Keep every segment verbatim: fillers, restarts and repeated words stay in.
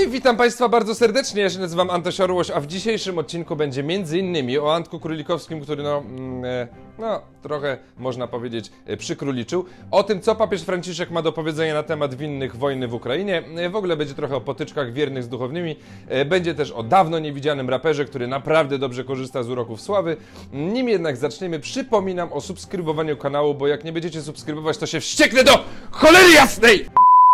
I witam Państwa bardzo serdecznie, ja się nazywam Antoś Orłoś, a w dzisiejszym odcinku będzie między innymi o Antku Królikowskim, który no, mm, no trochę można powiedzieć przykróliczył, o tym co papież Franciszek ma do powiedzenia na temat winnych wojny w Ukrainie, w ogóle będzie trochę o potyczkach wiernych z duchownymi, będzie też o dawno niewidzianym raperze, który naprawdę dobrze korzysta z uroków sławy. Nim jednak zaczniemy, przypominam o subskrybowaniu kanału, bo jak nie będziecie subskrybować, to się wścieknę do cholery jasnej!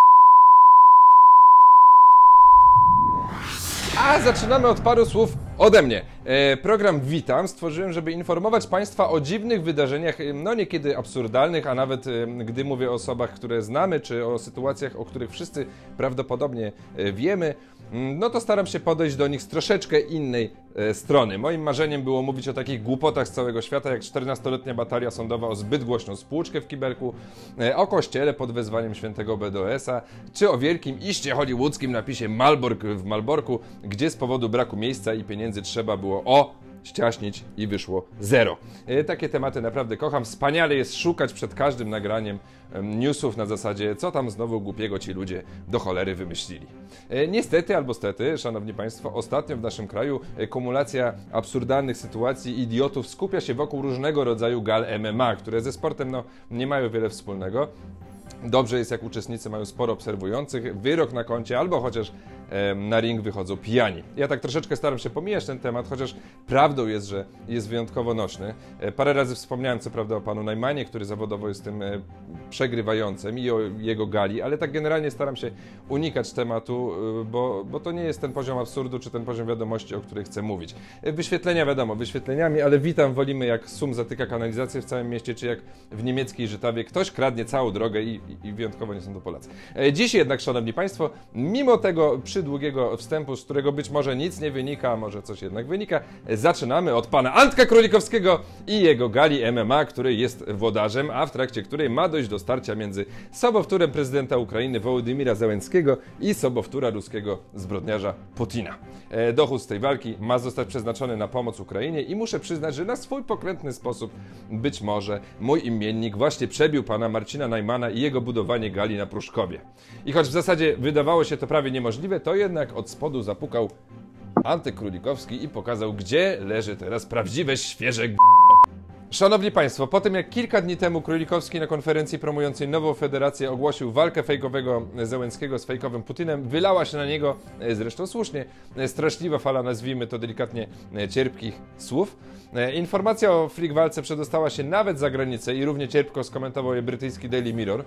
A zaczynamy od paru słów ode mnie. E, program Witam stworzyłem, żeby informować Państwa o dziwnych wydarzeniach, no niekiedy absurdalnych, a nawet e, gdy mówię o osobach, które znamy, czy o sytuacjach, o których wszyscy prawdopodobnie e, wiemy, no to staram się podejść do nich z troszeczkę innej e, strony. Moim marzeniem było mówić o takich głupotach z całego świata, jak czternastoletnia batalia sądowa o zbyt głośną spłuczkę w kibelku, e, o kościele pod wezwaniem świętego B D S a, czy o wielkim iście hollywoodzkim napisie Malbork w Malborku, gdzie z powodu braku miejsca i pieniędzy trzeba było o ściaśnić i wyszło zero. E, takie tematy naprawdę kocham. Wspaniale jest szukać przed każdym nagraniem e, newsów na zasadzie, co tam znowu głupiego ci ludzie do cholery wymyślili. E, niestety albo stety, szanowni państwo, ostatnio w naszym kraju e, kumulacja absurdalnych sytuacji idiotów skupia się wokół różnego rodzaju gal M M A, które ze sportem no, nie mają wiele wspólnego. Dobrze jest, jak uczestnicy mają sporo obserwujących, wyrok na koncie, albo chociaż e, na ring wychodzą pijani. Ja tak troszeczkę staram się pomijać ten temat, chociaż prawdą jest, że jest wyjątkowo nośny. E, parę razy wspomniałem co prawda o panu Najmanie, który zawodowo jest tym e, przegrywającym i o jego gali, ale tak generalnie staram się unikać tematu, e, bo, bo to nie jest ten poziom absurdu, czy ten poziom wiadomości, o których chcę mówić. E, wyświetlenia wiadomo, wyświetleniami, ale Witam wolimy jak Sum zatyka kanalizację w całym mieście, czy jak w niemieckiej Żytawie ktoś kradnie całą drogę i I, i wyjątkowo nie są to Polacy. E, dziś jednak, szanowni państwo, mimo tego przydługiego wstępu, z którego być może nic nie wynika, a może coś jednak wynika, e, zaczynamy od pana Antka Królikowskiego i jego gali M M A, który jest włodarzem, a w trakcie której ma dojść do starcia między sobowtórem prezydenta Ukrainy Wołodymira Zełenskiego i sobowtóra ruskiego zbrodniarza Putina. E, dochód z tej walki ma zostać przeznaczony na pomoc Ukrainie i muszę przyznać, że na swój pokrętny sposób być może mój imiennik właśnie przebił pana Marcina Najmana i jego budowanie gali na Pruszkowie. I choć w zasadzie wydawało się to prawie niemożliwe, to jednak od spodu zapukał Antek Królikowski i pokazał, gdzie leży teraz prawdziwe, świeże g***. Szanowni Państwo, po tym jak kilka dni temu Królikowski na konferencji promującej nową federację ogłosił walkę fejkowego Zełenskiego z fejkowym Putinem, wylała się na niego, zresztą słusznie, straszliwa fala, nazwijmy to delikatnie, cierpkich słów. Informacja o freak walce przedostała się nawet za granicę i równie cierpko skomentował je brytyjski Daily Mirror.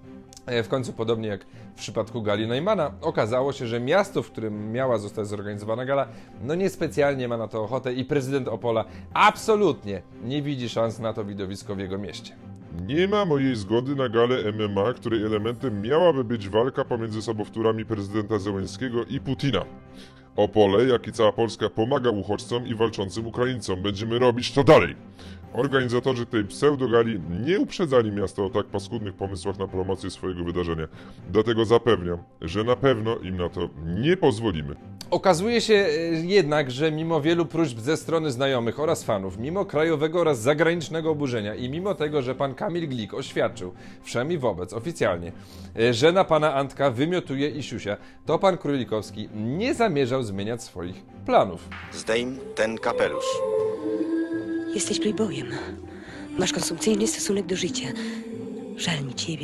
W końcu, podobnie jak w przypadku gali Najmana, okazało się, że miasto, w którym miała zostać zorganizowana gala, no niespecjalnie ma na to ochotę i prezydent Opola absolutnie nie widzi szans na to widowisko w jego mieście. Nie ma mojej zgody na galę M M A, której elementem miałaby być walka pomiędzy sobowtórami prezydenta Zełenskiego i Putina. Opole, jak i cała Polska, pomaga uchodźcom i walczącym Ukraińcom. Będziemy robić to dalej. Organizatorzy tej pseudogali nie uprzedzali miasta o tak paskudnych pomysłach na promocję swojego wydarzenia. Dlatego zapewniam, że na pewno im na to nie pozwolimy. Okazuje się jednak, że mimo wielu próśb ze strony znajomych oraz fanów, mimo krajowego oraz zagranicznego oburzenia i mimo tego, że pan Kamil Glik oświadczył, wszemi wobec, oficjalnie, że na pana Antka wymiotuje i siusia, to pan Królikowski nie zamierzał zmieniać swoich planów. Zdejm ten kapelusz. Jesteś playboyem. Masz konsumpcyjny stosunek do życia. Żal mi ciebie.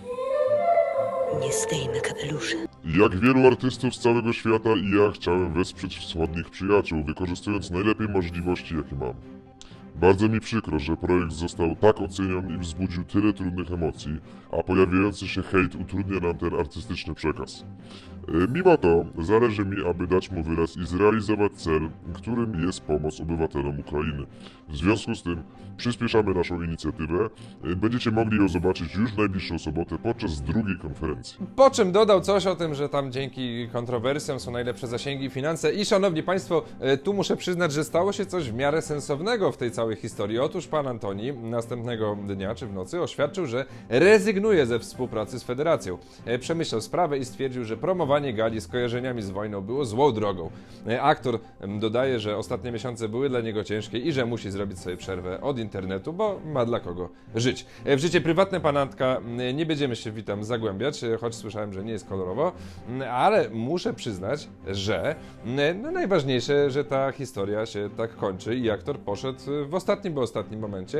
Nie zdejmę kapelusza. Jak wielu artystów z całego świata i ja chciałem wesprzeć wschodnich przyjaciół, wykorzystując najlepiej możliwości, jakie mam. Bardzo mi przykro, że projekt został tak oceniony i wzbudził tyle trudnych emocji, a pojawiający się hejt utrudnia nam ten artystyczny przekaz. Mimo to zależy mi, aby dać mu wyraz i zrealizować cel, którym jest pomoc obywatelom Ukrainy. W związku z tym przyspieszamy naszą inicjatywę. Będziecie mogli ją zobaczyć już w najbliższą sobotę podczas drugiej konferencji. Po czym dodał coś o tym, że tam dzięki kontrowersjom są najlepsze zasięgi i finanse. I szanowni państwo, tu muszę przyznać, że stało się coś w miarę sensownego w tej całej całej historii. Otóż pan Antoni następnego dnia czy w nocy oświadczył, że rezygnuje ze współpracy z Federacją. Przemyślał sprawę i stwierdził, że promowanie gali z kojarzeniami z wojną było złą drogą. Aktor dodaje, że ostatnie miesiące były dla niego ciężkie i że musi zrobić sobie przerwę od internetu, bo ma dla kogo żyć. W życie prywatne pana Antka nie będziemy się witam zagłębiać, choć słyszałem, że nie jest kolorowo, ale muszę przyznać, że no najważniejsze, że ta historia się tak kończy i aktor poszedł w ostatnim, bo ostatnim momencie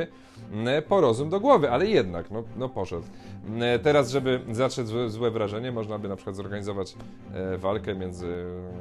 po rozum do głowy, ale jednak, no, no poszedł. Teraz, żeby zatrzeć złe, złe wrażenie, można by na przykład zorganizować walkę między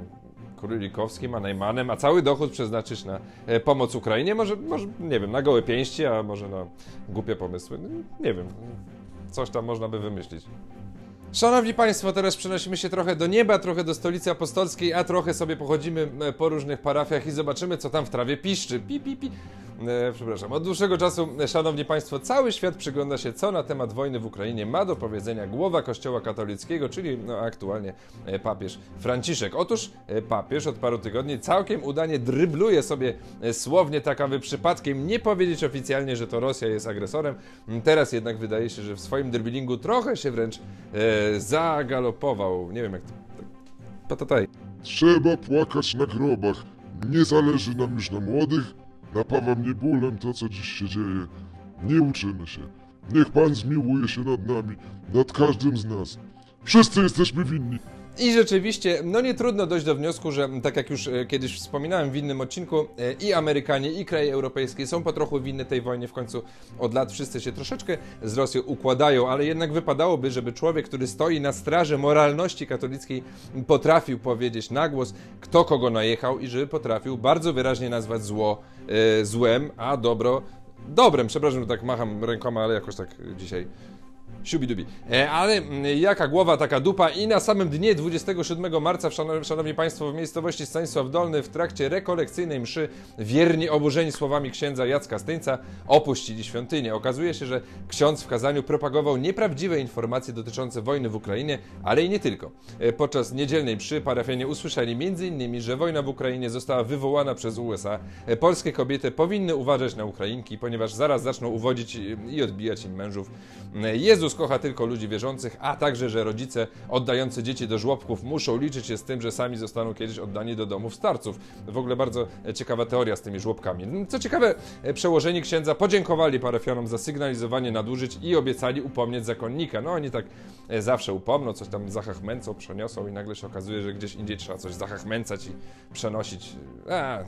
Królikowskim a Najmanem, a cały dochód przeznaczyć na pomoc Ukrainie, może, może nie wiem, na gołe pięści, a może na głupie pomysły, nie wiem, coś tam można by wymyślić. Szanowni Państwo, teraz przenosimy się trochę do nieba, trochę do stolicy apostolskiej, a trochę sobie pochodzimy po różnych parafiach i zobaczymy, co tam w trawie piszczy. Pi, pi, pi. E, przepraszam. Od dłuższego czasu, Szanowni Państwo, cały świat przygląda się, co na temat wojny w Ukrainie ma do powiedzenia głowa Kościoła katolickiego, czyli no, aktualnie papież Franciszek. Otóż papież od paru tygodni całkiem udanie drybluje sobie słownie, tak aby przypadkiem nie powiedzieć oficjalnie, że to Rosja jest agresorem. Teraz jednak wydaje się, że w swoim driblingu trochę się wręcz e, zagalopował. Nie wiem jak to... Patataj. Trzeba płakać na grobach. Nie zależy nam już na młodych. Napawa mnie bólem to, co dziś się dzieje. Nie uczymy się. Niech Pan zmiłuje się nad nami, nad każdym z nas. Wszyscy jesteśmy winni. I rzeczywiście, no nie trudno dojść do wniosku, że tak jak już kiedyś wspominałem w innym odcinku, i Amerykanie, i kraje europejskie są po trochu winne tej wojnie. W końcu od lat wszyscy się troszeczkę z Rosją układają, ale jednak wypadałoby, żeby człowiek, który stoi na straży moralności katolickiej, potrafił powiedzieć na głos, kto kogo najechał i żeby potrafił bardzo wyraźnie nazwać zło e, złem, a dobro dobrem. Przepraszam, że tak macham rękoma, ale jakoś tak dzisiaj... Siubi-dubi. E, ale jaka głowa, taka dupa. I na samym dnie dwudziestego siódmego marca, szanowni Państwo, w miejscowości Stanisław Dolny w trakcie rekolekcyjnej mszy wierni oburzeni słowami księdza Jacka Styńca opuścili świątynię. Okazuje się, że ksiądz w kazaniu propagował nieprawdziwe informacje dotyczące wojny w Ukrainie, ale i nie tylko. E, podczas niedzielnej mszy parafianie usłyszeli między innymi, że wojna w Ukrainie została wywołana przez U S A. E, polskie kobiety powinny uważać na Ukrainki, ponieważ zaraz zaczną uwodzić i odbijać im mężów. E, Jezus kocha tylko ludzi wierzących, a także, że rodzice oddający dzieci do żłobków muszą liczyć się z tym, że sami zostaną kiedyś oddani do domów starców. W ogóle bardzo ciekawa teoria z tymi żłobkami. Co ciekawe, przełożeni księdza podziękowali parafianom za sygnalizowanie nadużyć i obiecali upomnieć zakonnika. No oni tak zawsze upomną, coś tam zachachmęcą, przeniosą i nagle się okazuje, że gdzieś indziej trzeba coś zachachmęcać i przenosić. A.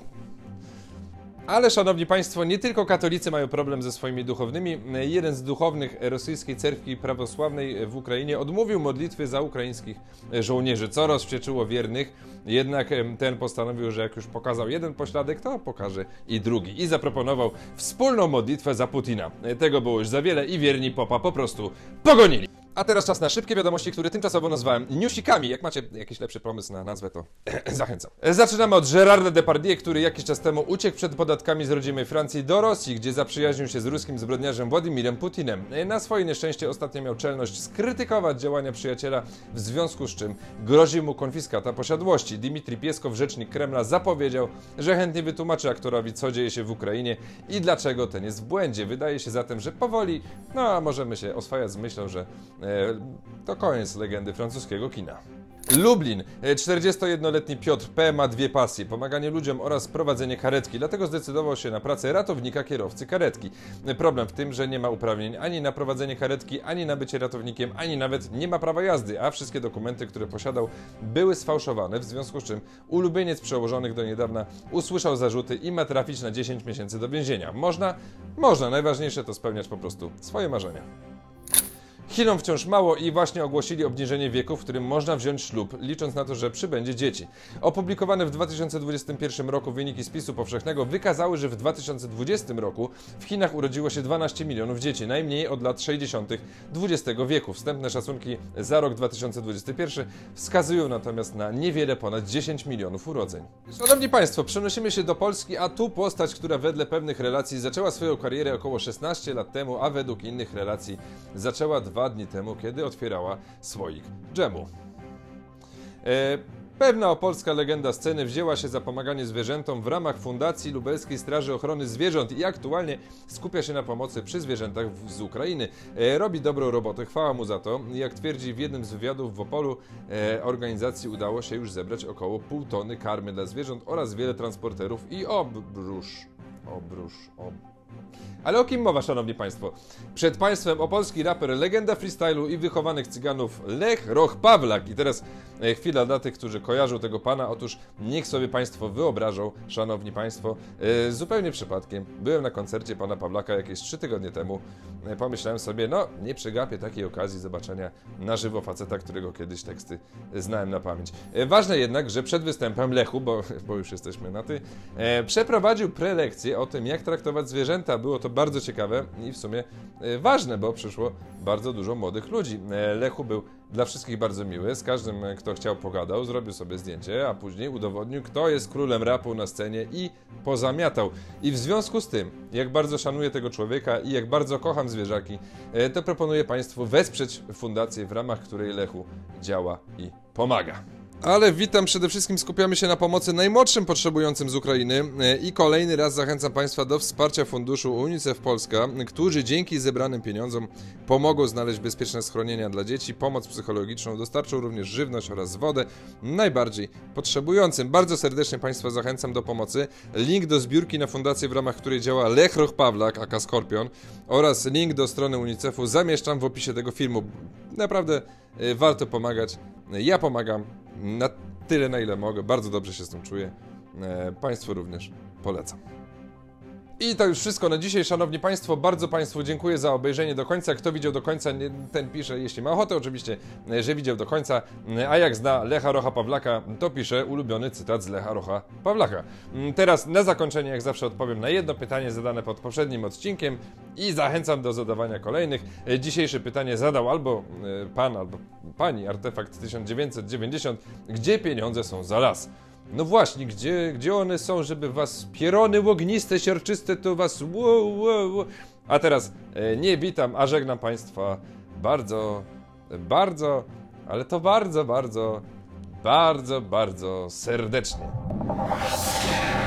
Ale, szanowni Państwo, nie tylko katolicy mają problem ze swoimi duchownymi. Jeden z duchownych rosyjskiej cerkwi prawosławnej w Ukrainie odmówił modlitwy za ukraińskich żołnierzy, co rozwścieczyło wiernych. Jednak ten postanowił, że jak już pokazał jeden pośladek, to pokaże i drugi. I zaproponował wspólną modlitwę za Putina. Tego było już za wiele i wierni popa po prostu pogonili. A teraz czas na szybkie wiadomości, które tymczasowo nazwałem newsikami. Jak macie jakiś lepszy pomysł na nazwę, to zachęcam. Zaczynamy od Gérarda Depardieu, który jakiś czas temu uciekł przed podatkami z rodzimej Francji do Rosji, gdzie zaprzyjaźnił się z ruskim zbrodniarzem Władimirem Putinem. Na swoje nieszczęście ostatnio miał czelność skrytykować działania przyjaciela, w związku z czym grozi mu konfiskata posiadłości. Dmitrij Pieskow, rzecznik Kremla, zapowiedział, że chętnie wytłumaczy aktorowi, co dzieje się w Ukrainie i dlaczego ten jest w błędzie. Wydaje się zatem, że powoli, no a możemy się oswajać z myślą, że to koniec legendy francuskiego kina. Lublin. czterdziestojednoletni Piotr P. ma dwie pasje: pomaganie ludziom oraz prowadzenie karetki, dlatego zdecydował się na pracę ratownika kierowcy karetki. Problem w tym, że nie ma uprawnień ani na prowadzenie karetki, ani na bycie ratownikiem, ani nawet nie ma prawa jazdy, a wszystkie dokumenty, które posiadał, były sfałszowane, w związku z czym ulubieniec przełożonych do niedawna usłyszał zarzuty i ma trafić na dziesięć miesięcy do więzienia. Można? Można. Najważniejsze to spełniać po prostu swoje marzenia. Chinom wciąż mało i właśnie ogłosili obniżenie wieku, w którym można wziąć ślub, licząc na to, że przybędzie dzieci. Opublikowane w dwa tysiące dwudziestym pierwszym roku wyniki spisu powszechnego wykazały, że w dwa tysiące dwudziestym roku w Chinach urodziło się dwanaście milionów dzieci, najmniej od lat sześćdziesiątych dwudziestego wieku. Wstępne szacunki za rok dwa tysiące dwudziesty pierwszy wskazują natomiast na niewiele ponad dziesięć milionów urodzeń. Szanowni Państwo, przenosimy się do Polski, a tu postać, która wedle pewnych relacji zaczęła swoją karierę około szesnaście lat temu, a według innych relacji zaczęła dwa dni temu, kiedy otwierała słoik dżemu. E, Pewna opolska legenda sceny wzięła się za pomaganie zwierzętom w ramach Fundacji Lubelskiej Straży Ochrony Zwierząt i aktualnie skupia się na pomocy przy zwierzętach z Ukrainy. E, robi dobrą robotę, chwała mu za to. Jak twierdzi w jednym z wywiadów w Opolu, e, organizacji udało się już zebrać około pół tony karmy dla zwierząt oraz wiele transporterów i obróż, obróż, obróż. Ale o kim mowa, szanowni państwo? Przed państwem opolski raper, legenda freestylu i wychowanych cyganów Lech Roch Pawlak. I teraz e, chwila dla tych, którzy kojarzą tego pana. Otóż niech sobie państwo wyobrażą, szanowni państwo, e, zupełnie przypadkiem byłem na koncercie pana Pawlaka jakieś trzy tygodnie temu. E, pomyślałem sobie, no nie przegapię takiej okazji zobaczenia na żywo faceta, którego kiedyś teksty znałem na pamięć. E, ważne jednak, że przed występem Lechu, bo, bo już jesteśmy na ty, e, przeprowadził prelekcję o tym, jak traktować zwierzęta. Było to bardzo ciekawe i w sumie e, ważne, bo przyszło bardzo dużo młodych ludzi. E, Lechu był dla wszystkich bardzo miły, z każdym, kto chciał, pogadał, zrobił sobie zdjęcie, a później udowodnił, kto jest królem rapu na scenie i pozamiatał. I w związku z tym, jak bardzo szanuję tego człowieka i jak bardzo kocham zwierzaki, e, to proponuję państwu wesprzeć fundację, w ramach której Lechu działa i pomaga. Ale witam, przede wszystkim skupiamy się na pomocy najmłodszym potrzebującym z Ukrainy i kolejny raz zachęcam państwa do wsparcia funduszu UNICEF Polska, którzy dzięki zebranym pieniądzom pomogą znaleźć bezpieczne schronienia dla dzieci, pomoc psychologiczną, dostarczą również żywność oraz wodę najbardziej potrzebującym. Bardzo serdecznie państwa zachęcam do pomocy. Link do zbiórki na fundację, w ramach której działa Lech Roch Pawlak, aka Skorpion, oraz link do strony UNICEF-u zamieszczam w opisie tego filmu. Naprawdę y, warto pomagać. Ja pomagam na tyle, na ile mogę. Bardzo dobrze się z tym czuję. E, Państwu również polecam. I to już wszystko na dzisiaj, szanowni państwo. Bardzo państwu dziękuję za obejrzenie do końca. Kto widział do końca, ten pisze, jeśli ma ochotę oczywiście, że widział do końca. A jak zna Lecha Rocha Pawlaka, to pisze ulubiony cytat z Lecha Rocha Pawlaka. Teraz na zakończenie, jak zawsze, odpowiem na jedno pytanie zadane pod poprzednim odcinkiem i zachęcam do zadawania kolejnych. Dzisiejsze pytanie zadał albo pan, albo pani Artefakt tysiąc dziewięćset dziewięćdziesiąt. Gdzie pieniądze są za las? No właśnie, gdzie, gdzie one są, żeby was pierony łogniste, siarczyste, to was wow, wow, wow. A teraz e, nie witam, a żegnam państwa bardzo, bardzo, ale to bardzo, bardzo, bardzo, bardzo serdecznie.